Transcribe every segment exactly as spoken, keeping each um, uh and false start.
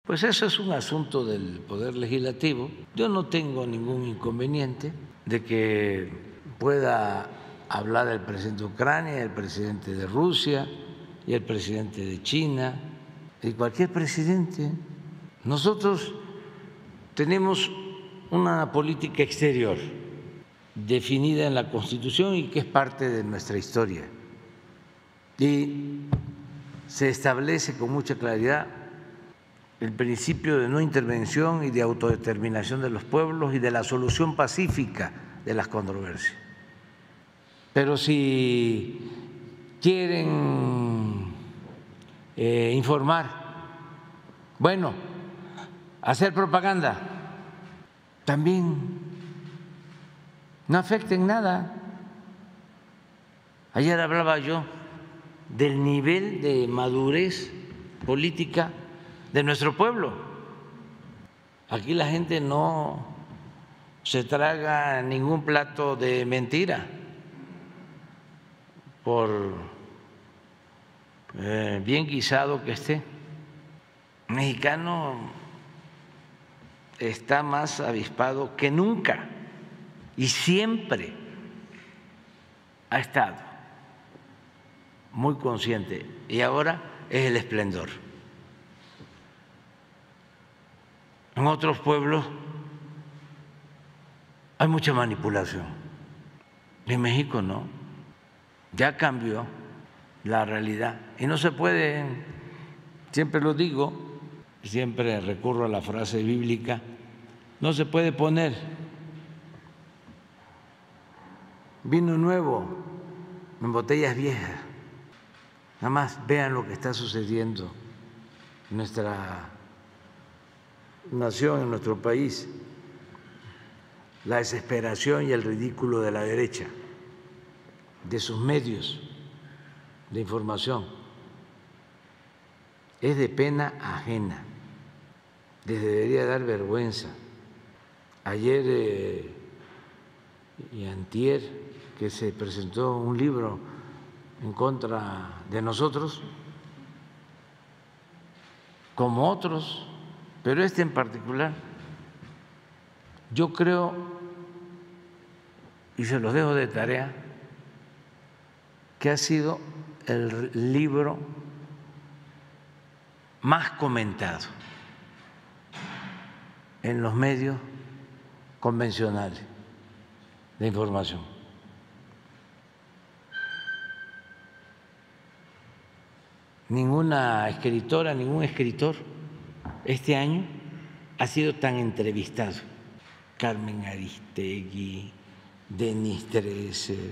Pues eso es un asunto del Poder Legislativo. Yo no tengo ningún inconveniente de que pueda hablar el presidente de Ucrania, el presidente de Rusia y el presidente de China y cualquier presidente. Nosotros tenemos una política exterior definida en la Constitución y que es parte de nuestra historia. Y se establece con mucha claridad el principio de no intervención y de autodeterminación de los pueblos y de la solución pacífica de las controversias. Pero si quieren eh, informar, bueno, hacer propaganda, también no afecta en nada. Ayer hablaba yo del nivel de madurez política de nuestro pueblo. Aquí la gente no se traga ningún plato de mentira, por eh, bien guisado que esté. El mexicano está más avispado que nunca y siempre ha estado muy consciente, y ahora es el esplendor. En otros pueblos hay mucha manipulación, en México no, ya cambió la realidad y no se puede, siempre lo digo, siempre recurro a la frase bíblica, no se puede poner vino nuevo en botellas viejas. Nada más vean lo que está sucediendo en nuestra nación, en nuestro país, la desesperación y el ridículo de la derecha, de sus medios de información. Es de pena ajena, les debería dar vergüenza. Ayer eh, y antier que se presentó un libro en contra de nosotros, como otros, pero este en particular, yo creo, y se los dejo de tarea, que ha sido el libro más comentado en los medios convencionales de información. Ninguna escritora, ningún escritor este año ha sido tan entrevistado. Carmen Aristegui, Denis Dresser.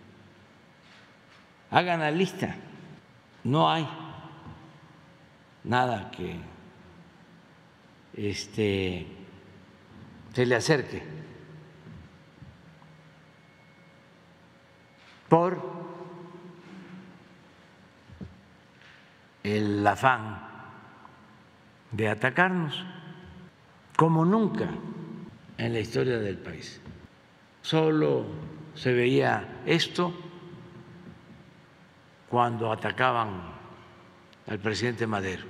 Hagan la lista. No hay nada que este, se le acerque por el afán de atacarnos, como nunca en la historia del país. Solo se veía esto cuando atacaban al presidente Madero,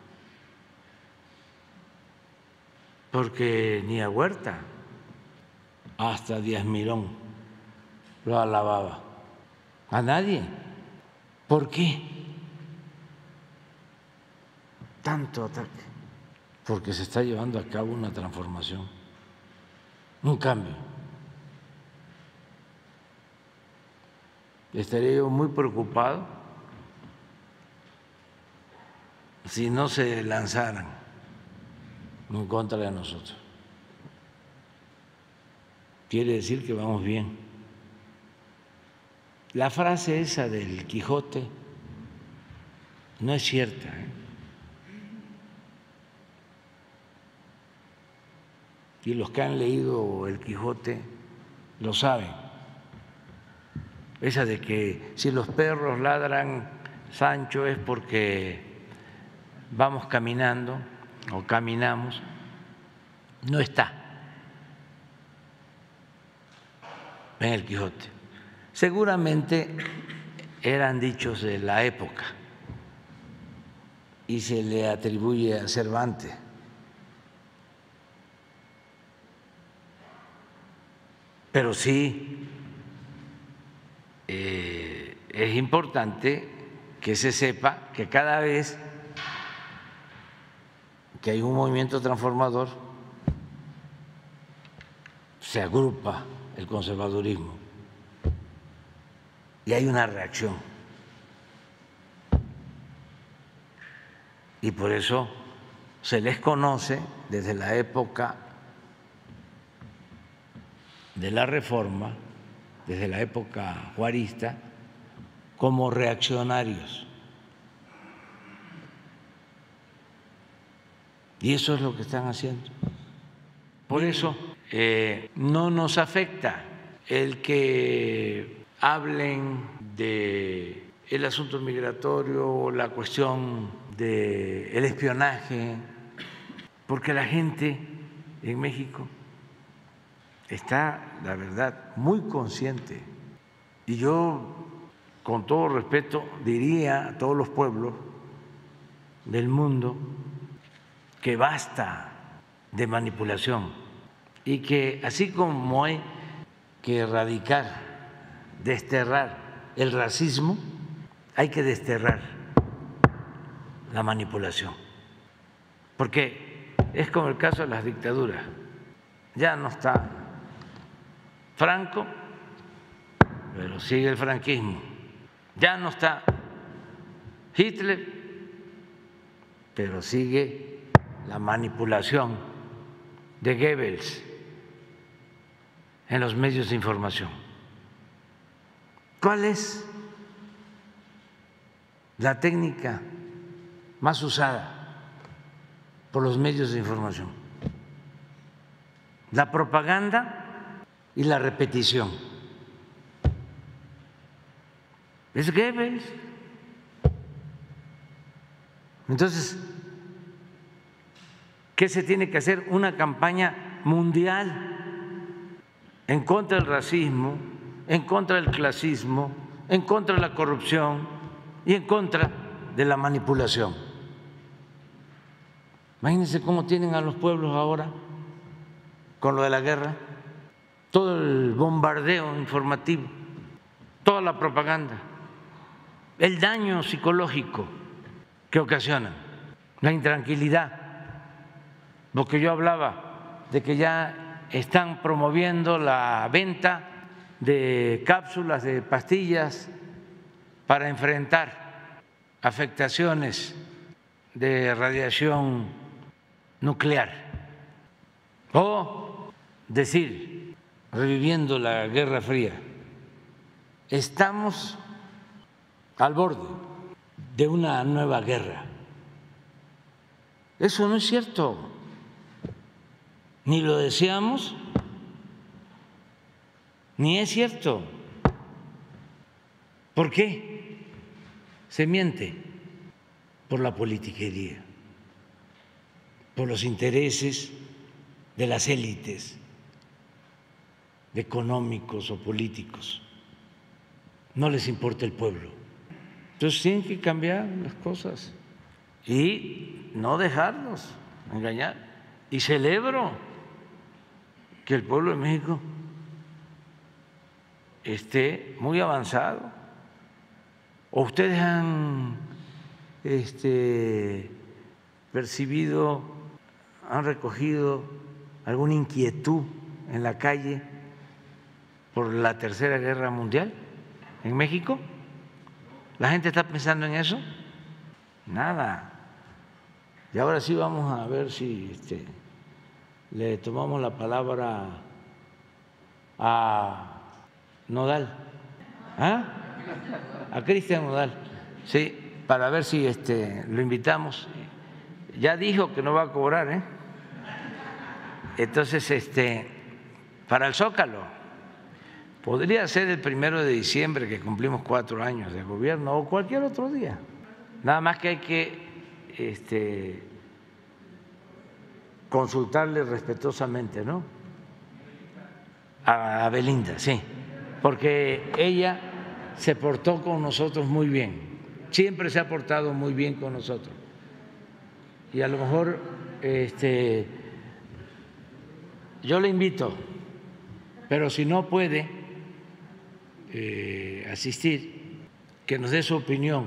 porque ni a Huerta, hasta Díaz Mirón lo alababa, a nadie. ¿Por qué tanto ataque? Porque se está llevando a cabo una transformación, un cambio. Estaría yo muy preocupado si no se lanzaran en contra de nosotros. Quiere decir que vamos bien. La frase esa del Quijote no es cierta, ¿eh? Y los que han leído el Quijote lo saben. Esa de que si los perros ladran, Sancho, es porque vamos caminando o caminamos, no está en el Quijote. Seguramente eran dichos de la época y se le atribuye a Cervantes, pero sí eh, es importante que se sepa que cada vez que hay un movimiento transformador se agrupa el conservadurismo y hay una reacción. Y por eso se les conoce desde la época de la Reforma, desde la época juarista, como reaccionarios. Y eso es lo que están haciendo. Por eso eh, no nos afecta el que hablen de el asunto migratorio o la cuestión del espionaje, porque la gente en México está, la verdad, muy consciente. Y yo, con todo respeto, diría a todos los pueblos del mundo que basta de manipulación y que así como hay que erradicar, desterrar el racismo, hay que desterrar la manipulación, porque es como el caso de las dictaduras. Ya no está Franco, pero sigue el franquismo. Ya no está Hitler, pero sigue la manipulación de Goebbels en los medios de información. ¿Cuál es la técnica más usada por los medios de información? La propaganda y la repetición. Es Goebbels. Entonces, ¿qué se tiene que hacer? Una campaña mundial en contra del racismo, en contra del clasismo, en contra de la corrupción y en contra de la manipulación. Imagínense cómo tienen a los pueblos ahora con lo de la guerra, todo el bombardeo informativo, toda la propaganda, el daño psicológico que ocasionan, la intranquilidad, lo que yo hablaba de que ya están promoviendo la venta de cápsulas, de pastillas para enfrentar afectaciones de radiación nuclear, o decir, reviviendo la Guerra Fría, estamos al borde de una nueva guerra. Eso no es cierto, ni lo deseamos, ni es cierto. ¿Por qué se miente? Por la politiquería, por los intereses de las élites económicos o políticos. No les importa el pueblo. Entonces tienen que cambiar las cosas y no dejarnos engañar. Y celebro que el pueblo de México esté muy avanzado. ¿O ustedes han este, percibido, han recogido alguna inquietud en la calle por la Tercera Guerra Mundial en México? ¿La gente está pensando en eso? Nada. Y ahora sí vamos a ver si este, le tomamos la palabra a Nodal, ¿ah? A Cristian Nodal, sí, para ver si este, lo invitamos. Ya dijo que no va a cobrar, ¿eh? Entonces, este, para el Zócalo, podría ser el primero de diciembre, que cumplimos cuatro años de gobierno, o cualquier otro día. Nada más que hay que este, consultarle respetuosamente, ¿no? A Belinda, sí, porque ella se portó con nosotros muy bien, siempre se ha portado muy bien con nosotros. Y a lo mejor este, yo le invito, pero si no puede eh, asistir, que nos dé su opinión,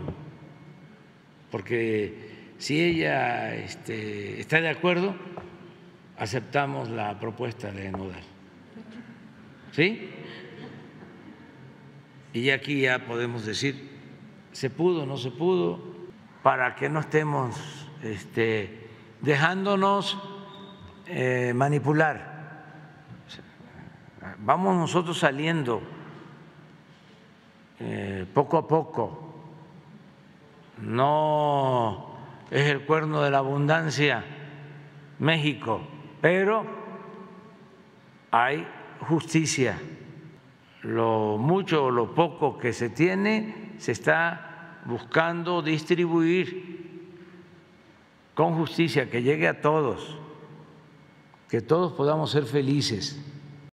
porque si ella este, está de acuerdo, aceptamos la propuesta de Nodal. ¿Sí? Y aquí ya podemos decir, se pudo, no se pudo, para que no estemos este, dejándonos eh, manipular. Vamos nosotros saliendo eh, poco a poco. No es el cuerno de la abundancia México, pero hay justicia. Lo mucho o lo poco que se tiene se está buscando distribuir con justicia, que llegue a todos, que todos podamos ser felices.